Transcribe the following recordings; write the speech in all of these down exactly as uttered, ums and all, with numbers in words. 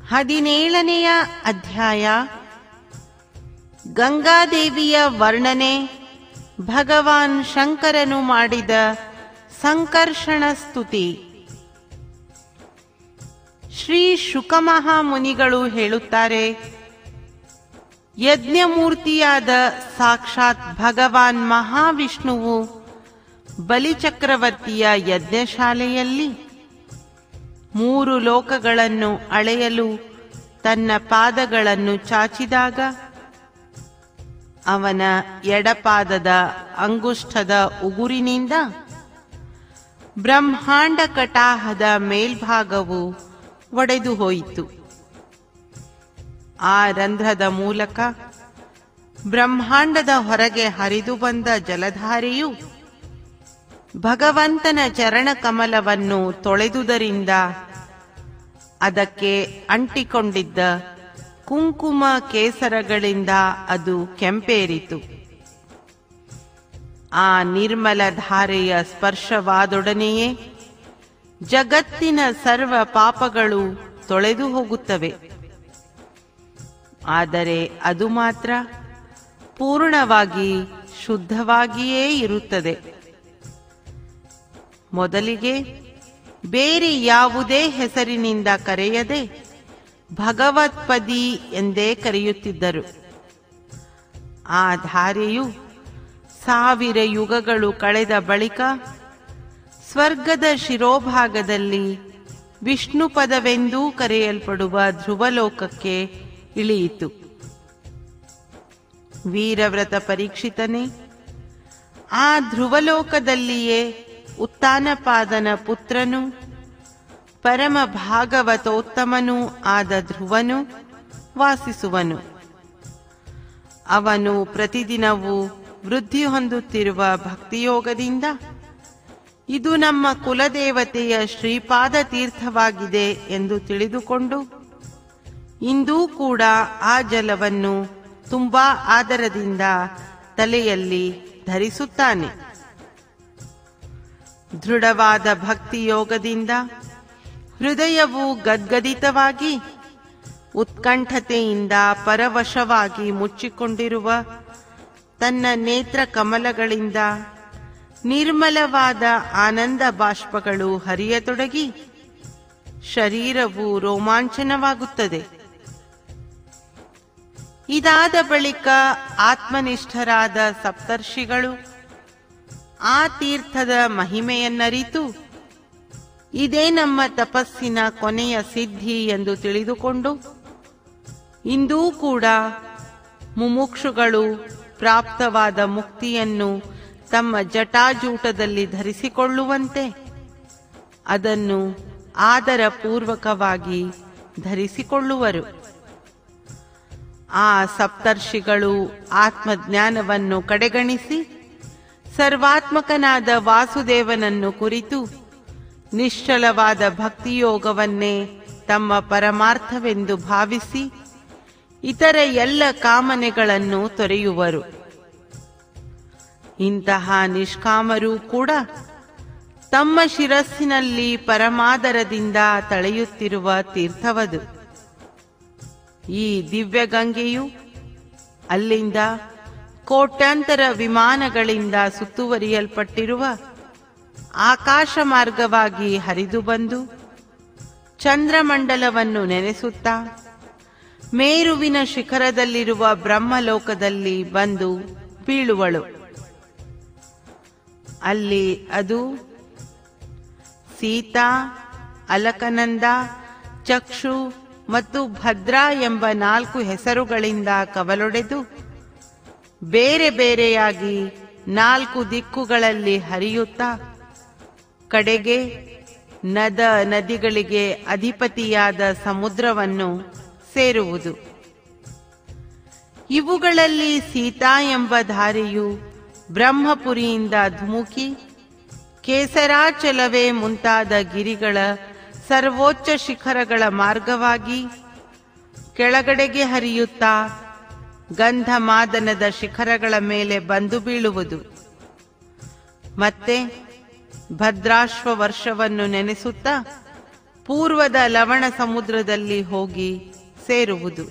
ಹದಿನೇಳನೆಯ ಅಧ್ಯಾಯ. ಗಂಗಾದೇವಿಯ ವರ್ಣನೆ. ಭಗವಾನ್ ಶಂಕರನು ಮಾಡಿದ ಸಂಕರ್ಷಣ ಸ್ತುತಿ. ಶ್ರೀ ಶುಕಮಹಾಮುನಿಗಳು ಹೇಳುತ್ತಾರೆ, ಯಜ್ಞಮೂರ್ತಿಯಾದ ಸಾಕ್ಷಾತ್ ಭಗವಾನ್ ಮಹಾವಿಷ್ಣುವು ಬಲಿಚಕ್ರವರ್ತಿಯ ಯಜ್ಞಶಾಲೆಯಲ್ಲಿ ಮೂರು ಲೋಕಗಳನ್ನು ಅಳೆಯಲು ತನ್ನ ಪಾದಗಳನ್ನು ಚಾಚಿದಾಗ ಅವನ ಎಡಪಾದದ ಅಂಗುಷ್ಠದ ಉಗುರಿನಿಂದ ಬ್ರಹ್ಮಾಂಡ ಕಟಾಹದ ಮೇಲ್ಭಾಗವು ಒಡೆದು ಹೋಯಿತು. ಆ ರಂಧ್ರದ ಮೂಲಕ ಬ್ರಹ್ಮಾಂಡದ ಹೊರಗೆ ಹರಿದು ಬಂದ ಜಲಧಾರೆಯು ಭಗವಂತನ ಚರಣಕಮಲವನ್ನು ತೊಳೆದುದರಿಂದ ಅದಕ್ಕೆ ಅಂಟಿಕೊಂಡಿದ್ದ ಕುಂಕುಮ ಕೇಸರಗಳಿಂದ ಅದು ಕೆಂಪೇರಿತು. ಆ ನಿರ್ಮಲ ಧಾರೆಯ ಸ್ಪರ್ಶವಾದೊಡನೆಯೇ ಜಗತ್ತಿನ ಸರ್ವ ಪಾಪಗಳು ತೊಳೆದು ಹೋಗುತ್ತವೆ. ಆದರೆ ಅದು ಮಾತ್ರ ಪೂರ್ಣವಾಗಿ ಶುದ್ಧವಾಗಿಯೇ ಇರುತ್ತದೆ. ಮೊದಲಿಗೆ ಬೇರೆ ಯಾವುದೇ ಹೆಸರಿನಿಂದ ಕರೆಯದೆ ಭಗವತ್ಪದಿ ಎಂದೇ ಕರೆಯುತ್ತಿದ್ದರು. ಆ ಧಾರೆಯು ಸಾವಿರ ಯುಗಗಳು ಕಳೆದ ಬಳಿಕ ಸ್ವರ್ಗದ ಶಿರೋಭಾಗದಲ್ಲಿ ವಿಷ್ಣು ಪದವೆಂದೂ ಕರೆಯಲ್ಪಡುವ ಧ್ರುವಲೋಕಕ್ಕೆ ಇಳಿಯಿತು. ವೀರವ್ರತ ಪರೀಕ್ಷಿತನೇ, ಆ ಧ್ರುವಲೋಕದಲ್ಲಿಯೇ ಉತ್ತಾನಪಾದನ ಪುತ್ರನು ಪರಮ ಭಾಗವತೋತ್ತಮನೂ ಆದ ಧ್ರುವನು ವಾಸಿಸುವನು. ಅವನು ಪ್ರತಿದಿನವೂ ವೃದ್ಧಿ ಹೊಂದುತ್ತಿರುವ ಭಕ್ತಿಯೋಗದಿಂದ ಇದು ನಮ್ಮ ಕುಲದೇವತೆಯ ಶ್ರೀಪಾದ ತೀರ್ಥವಾಗಿದೆ ಎಂದು ತಿಳಿದುಕೊಂಡು ಇಂದೂ ಕೂಡ ಆ ಜಲವನ್ನು ತುಂಬಾ ಆದರದಿಂದ ತಲೆಯಲ್ಲಿ ಧರಿಸುತ್ತಾನೆ. ದೃಢವಾದ ಭಕ್ತಿಯೋಗದಿಂದ ಹೃದಯವು ಗದ್ಗದಿತವಾಗಿ ಉತ್ಕಂಠತೆಯಿಂದ ಪರವಶವಾಗಿ ಮುಚ್ಚಿಕೊಂಡಿರುವ ತನ್ನ ನೇತ್ರ ಕಮಲಗಳಿಂದ ನಿರ್ಮಲವಾದ ಆನಂದ ಬಾಷ್ಪಗಳು ಹರಿಯತೊಡಗಿ ಶರೀರವು ರೋಮಾಂಚನವಾಗುತ್ತದೆ. ಇದಾದ ಬಳಿಕ ಆತ್ಮನಿಷ್ಠರಾದ ಸಪ್ತರ್ಷಿಗಳು ಆ ತೀರ್ಥದ ಮಹಿಮೆಯನ್ನರಿತು ಇದೇ ನಮ್ಮ ತಪಸ್ಸಿನ ಕೊನೆಯ ಸಿದ್ಧಿ ಎಂದು ತಿಳಿದುಕೊಂಡು ಇಂದೂ ಕೂಡ ಮುಮುಕ್ಷುಗಳು ಪ್ರಾಪ್ತವಾದ ಮುಕ್ತಿಯನ್ನು ತಮ್ಮ ಜಟಾಜೂಟದಲ್ಲಿ ಧರಿಸಿಕೊಳ್ಳುವಂತೆ ಅದನ್ನು ಆದರ ಪೂರ್ವಕವಾಗಿ ಧರಿಸಿಕೊಳ್ಳುವರು. ಆ ಸಪ್ತರ್ಷಿಗಳು ಆತ್ಮಜ್ಞಾನವನ್ನು ಕಡೆಗಣಿಸಿ ಸರ್ವಾತ್ಮಕನಾದ ವಾಸುದೇವನನ್ನು ಕುರಿತು ನಿಶ್ಚಲವಾದ ಭಕ್ತಿಯೋಗವನ್ನೇ ತಮ್ಮ ಪರಮಾರ್ಥವೆಂದು ಭಾವಿಸಿ ಇತರ ಎಲ್ಲ ಕಾಮನೆಗಳನ್ನು ತೊರೆಯುವರು. ಇಂತಹ ನಿಷ್ಕಾಮರೂ ಕೂಡ ತಮ್ಮ ಶಿರಸ್ಸಿನಲ್ಲಿ ಪರಮಾದರದಿಂದ ತಳೆಯುತ್ತಿರುವ ತೀರ್ಥವದು. ಈ ದಿವ್ಯಗಂಗೆಯು ಅಲ್ಲಿಂದ ಕೋಟ್ಯಾಂತರ ವಿಮಾನಗಳಿಂದ ಸುತ್ತುವರಿಯಲ್ಪಟ್ಟಿರುವ ಆಕಾಶ ಮಾರ್ಗವಾಗಿ ಹರಿದು ಬಂದು ಚಂದ್ರಮಂಡಲವನ್ನು ನೆನೆಸುತ್ತಾ ಮೇರುವಿನ ಶಿಖರದಲ್ಲಿರುವ ಬ್ರಹ್ಮಲೋಕದಲ್ಲಿ ಬಂದು ಬೀಳುವಳು. ಅಲ್ಲಿ ಅದು ಸೀತಾ, ಅಲಕನಂದ, ಚಕ್ಷು ಮತ್ತು ಭದ್ರಾ ಎಂಬ ನಾಲ್ಕು ಹೆಸರುಗಳಿಂದ ಕವಲೊಡೆದು ಬೇರೆ ಬೇರೆಯಾಗಿ ನಾಲ್ಕು ದಿಕ್ಕುಗಳಲ್ಲಿ ಹರಿಯುತ್ತಾ ಕಡೆಗೆ ನದ ನದಿಗಳಿಗೆ ಅಧಿಪತಿಯಾದ ಸಮುದ್ರವನ್ನು ಸೇರುವುದು. ಇವುಗಳಲ್ಲಿ ಸೀತಾ ಎಂಬ ಧಾರೆಯು ಬ್ರಹ್ಮಪುರಿಯಿಂದ ಧುಮುಕಿ ಕೇಸರಾಚಲವೇ ಮುಂತಾದ ಗಿರಿಗಳ ಸರ್ವೋಚ್ಚ ಶಿಖರಗಳ ಮಾರ್ಗವಾಗಿ ಕೆಳಗಡೆಗೆ ಹರಿಯುತ್ತಾ ಗಂಧಮಾದನದ ಶಿಖರಗಳ ಮೇಲೆ ಬಂದು ಬೀಳುವುದು. ಮತ್ತೆ ಭದ್ರಾಶ್ವ ವರ್ಷವನ್ನು ನೆನೆಸುತ್ತಾ ಪೂರ್ವದ ಲವಣ ಸಮುದ್ರದಲ್ಲಿ ಹೋಗಿ ಸೇರುವುದು.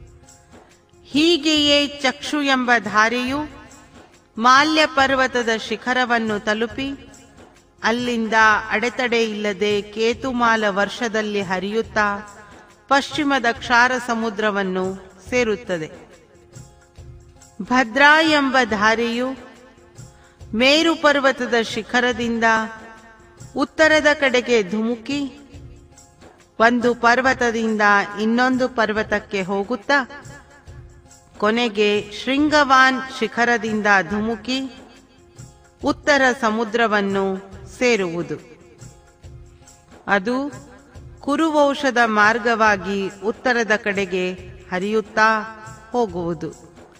ಹೀಗೆಯೇ ಚಕ್ಷು ಎಂಬ ಧಾರೆಯು ಮಾಲ್ಯ ಪರ್ವತದ ಶಿಖರವನ್ನು ತಲುಪಿ ಅಲ್ಲಿಂದ ಅಡೆತಡೆ ಇಲ್ಲದೆ ಕೇತುಮಾಲ ವರ್ಷದಲ್ಲಿ ಹರಿಯುತ್ತಾ ಪಶ್ಚಿಮದ ಕ್ಷಾರ ಸಮುದ್ರವನ್ನು ಸೇರುತ್ತದೆ. ಭದ್ರಾ ಎಂಬ ಧಾರೆಯು ಮೇರು ಪರ್ವತದ ಶಿಖರದಿಂದ ಉತ್ತರದ ಕಡೆಗೆ ಧುಮುಕಿ ಒಂದು ಪರ್ವತದಿಂದ ಇನ್ನೊಂದು ಪರ್ವತಕ್ಕೆ ಹೋಗುತ್ತಾ ಕೊನೆಗೆ ಶೃಂಗವಾನ್ ಶಿಖರದಿಂದ ಧುಮುಕಿ ಉತ್ತರ ಸಮುದ್ರವನ್ನು ಸೇರುವುದು. ಅದು ಕುರುವಂಶದ ಮಾರ್ಗವಾಗಿ ಉತ್ತರದ ಕಡೆಗೆ ಹರಿಯುತ್ತಾ ಹೋಗುವುದು.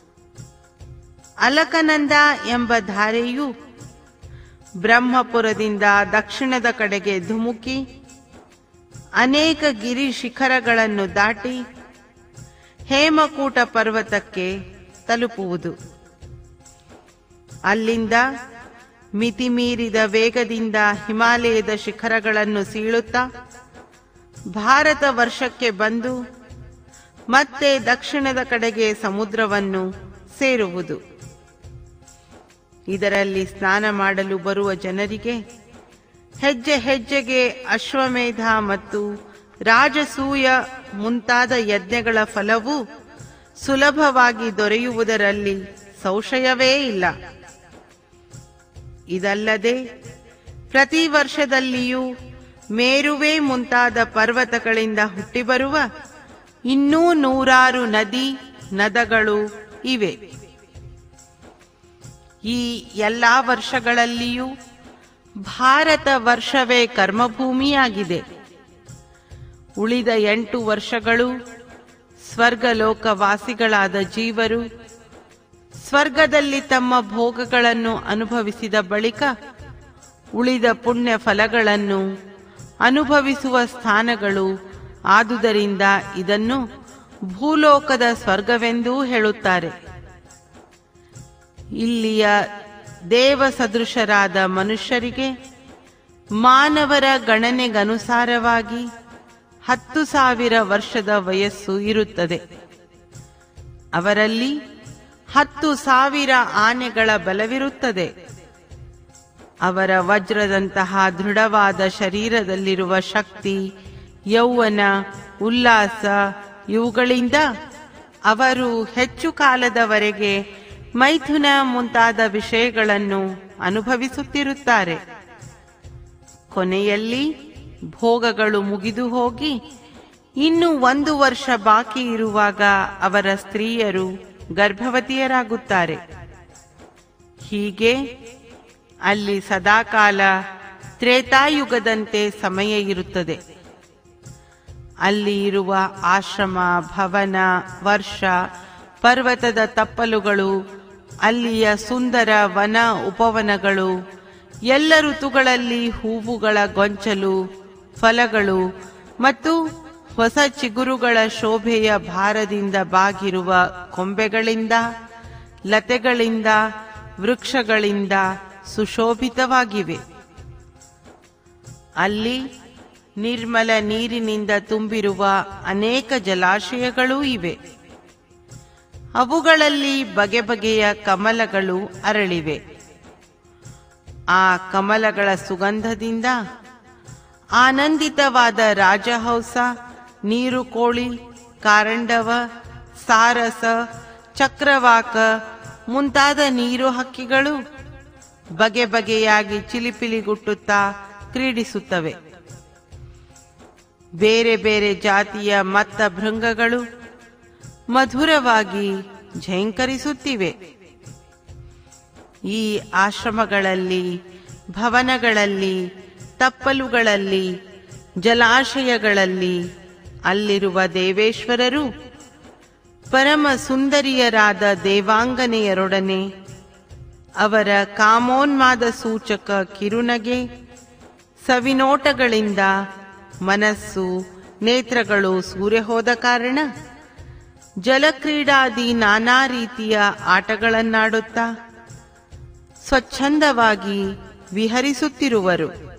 ಅಲಕನಂದ ಎಂಬ ಧಾರೆಯು ಬ್ರಹ್ಮಪುರದಿಂದ ದಕ್ಷಿಣದ ಕಡೆಗೆ ಧುಮುಕಿ ಅನೇಕ ಗಿರಿ ಶಿಖರಗಳನ್ನು ದಾಟಿ ಹೇಮಕೂಟ ಪರ್ವತಕ್ಕೆ ತಲುಪುವುದು. ಅಲ್ಲಿಂದ ಮಿತಿಮೀರಿದ ವೇಗದಿಂದ ಹಿಮಾಲಯದ ಶಿಖರಗಳನ್ನು ಸೀಳುತ್ತಾ ಭಾರತ ವರ್ಷಕ್ಕೆ ಬಂದು ಮತ್ತೆ ದಕ್ಷಿಣದ ಕಡೆಗೆ ಸಮುದ್ರವನ್ನು ಸೇರುವುದು. ಇದರಲ್ಲಿ ಸ್ನಾನ ಮಾಡಲು ಬರುವ ಜನರಿಗೆ ಹೆಜ್ಜೆ ಹೆಜ್ಜೆಗೆ ಅಶ್ವಮೇಧ ಮತ್ತು ರಾಜಸೂಯ ಮುಂತಾದ ಯಜ್ಞಗಳ ಫಲವು ಸುಲಭವಾಗಿ ದೊರೆಯುವುದರಲ್ಲಿ ಸಂಶಯವೇ ಇಲ್ಲ. ಇದಲ್ಲದೆ ಪ್ರತಿ ವರ್ಷದಲ್ಲಿಯೂ ಮೇರುವೆ ಮುಂತಾದ ಪರ್ವತಗಳಿಂದ ಹುಟ್ಟಿಬರುವ ಇನ್ನೂ ನೂರಾರು ನದಿ ನದಗಳು ಇವೆ. ಈ ಎಲ್ಲಾ ವರ್ಷಗಳಲ್ಲಿಯೂ ಭಾರತ ವರ್ಷವೇ ಕರ್ಮಭೂಮಿಯಾಗಿದೆ. ಉಳಿದ ಎಂಟು ವರ್ಷಗಳು ಸ್ವರ್ಗಲೋಕವಾಸಿಗಳಾದ ಜೀವರು ಸ್ವರ್ಗದಲ್ಲಿ ತಮ್ಮ ಭೋಗಗಳನ್ನು ಅನುಭವಿಸಿದ ಬಳಿಕ ಉಳಿದ ಪುಣ್ಯ ಫಲಗಳನ್ನು ಅನುಭವಿಸುವ ಸ್ಥಾನಗಳು. ಆದುದರಿಂದ ಇದನ್ನು ಭೂಲೋಕದ ಸ್ವರ್ಗವೆಂದೂ ಹೇಳುತ್ತಾರೆ. ಇಲ್ಲಿಯ ದೇವ ಸದೃಶರಾದ ಮನುಷ್ಯರಿಗೆ ಮಾನವರ ಗಣನೆಗನುಸಾರವಾಗಿ ಹತ್ತು ಸಾವಿರ ವರ್ಷದ ವಯಸ್ಸು ಇರುತ್ತದೆ. ಅವರಲ್ಲಿ ಹತ್ತು ಸಾವಿರ ಆನೆಗಳ ಬಲವಿರುತ್ತದೆ. ಅವರ ವಜ್ರದಂತಹ ದೃಢವಾದ ಶರೀರದಲ್ಲಿರುವ ಶಕ್ತಿ, ಯೌವನ, ಉಲ್ಲಾಸ ಇವುಗಳಿಂದ ಅವರು ಹೆಚ್ಚು ಕಾಲದವರೆಗೆ ಮೈಥುನ ಮುಂತಾದ ವಿಷಯಗಳನ್ನು ಅನುಭವಿಸುತ್ತಿರುತ್ತಾರೆ. ಕೊನೆಯಲ್ಲಿ ಭೋಗಗಳು ಮುಗಿದು ಹೋಗಿ ಇನ್ನು ಒಂದು ವರ್ಷ ಬಾಕಿ ಇರುವಾಗ ಅವರ ಸ್ತ್ರೀಯರು ಗರ್ಭವತಿಯರಾಗುತ್ತಾರೆ. ಹೀಗೆ ಅಲ್ಲಿ ಸದಾಕಾಲ ತ್ರೇತಾಯುಗದಂತೆ ಸಮಯ ಇರುತ್ತದೆ. ಅಲ್ಲಿ ಇರುವ ಆಶ್ರಮ, ಭವನ, ವರ್ಷ, ಪರ್ವತದ ತಪ್ಪಲುಗಳು, ಅಲ್ಲಿಯ ಸುಂದರ ವನ ಉಪವನಗಳು, ಎಲ್ಲ ಋತುಗಳಲ್ಲಿ ಹೂವುಗಳ ಗೊಂಚಲು, ಫಲಗಳು ಮತ್ತು ಹೊಸ ಚಿಗುರುಗಳ ಶೋಭೆಯ ಭಾರದಿಂದ ಬಾಗಿರುವ ಕೊಂಬೆಗಳಿಂದ, ಲತೆಗಳಿಂದ, ವೃಕ್ಷಗಳಿಂದ ಸುಶೋಭಿತವಾಗಿವೆ. ಅಲ್ಲಿ ನಿರ್ಮಲ ನೀರಿನಿಂದ ತುಂಬಿರುವ ಅನೇಕ ಜಲಾಶಯಗಳೂ ಇವೆ. ಅವುಗಳಲ್ಲಿ ಬಗೆ ಬಗೆಯ ಕಮಲಗಳು ಅರಳಿವೆ. ಆ ಕಮಲಗಳ ಸುಗಂಧದಿಂದ ಆನಂದಿತವಾದ ರಾಜಹಂಸ, ನೀರುಕೋಳಿ, ಕಾರಂಡವ, ಸಾರಸ, ಚಕ್ರವಾಕ ಮುಂತಾದ ನೀರು ಹಕ್ಕಿಗಳು ಬಗೆ ಬಗೆಯಾಗಿ ಚಿಲಿಪಿಲಿಗುಟ್ಟುತ್ತಾ ಕ್ರೀಡಿಸುತ್ತವೆ. ಬೇರೆ ಬೇರೆ ಜಾತಿಯ ಮತ್ತ ಭೃಂಗಗಳು ಮಧುರವಾಗಿ ಝೇಂಕರಿಸುತ್ತಿವೆ. ಈ ಆಶ್ರಮಗಳಲ್ಲಿ, ಭವನಗಳಲ್ಲಿ, ತಪ್ಪಲುಗಳಲ್ಲಿ, ಜಲಾಶಯಗಳಲ್ಲಿ ಅಲ್ಲಿರುವ ದೇವೇಶ್ವರರು ಪರಮ ಸುಂದರಿಯರಾದ ದೇವಾಂಗನೆಯರೊಡನೆ ಅವರ ಕಾಮೋನ್ಮಾದ ಸೂಚಕ ಕಿರುನಗೆ, ಸವಿನೋಟಗಳಿಂದ ಮನಸ್ಸು, ನೇತ್ರಗಳು ಸೂರೆ ಹೋದ ಕಾರಣ ಜಲಕ್ರೀಡಾದಿ ನಾನಾ ರೀತಿಯ ಆಟಗಳನ್ನಾಡುತ್ತಾ ಸ್ವಚ್ಛಂದವಾಗಿ ವಿಹರಿಸುತ್ತಿರುವರು.